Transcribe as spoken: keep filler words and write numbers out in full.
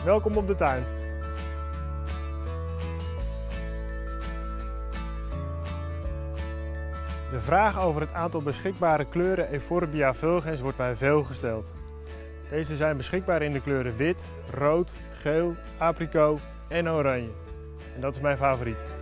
Welkom op de tuin. De vraag over het aantal beschikbare kleuren Euphorbia fulgens wordt mij veel gesteld. Deze zijn beschikbaar in de kleuren wit, rood, geel, apricot en oranje. En dat is mijn favoriet.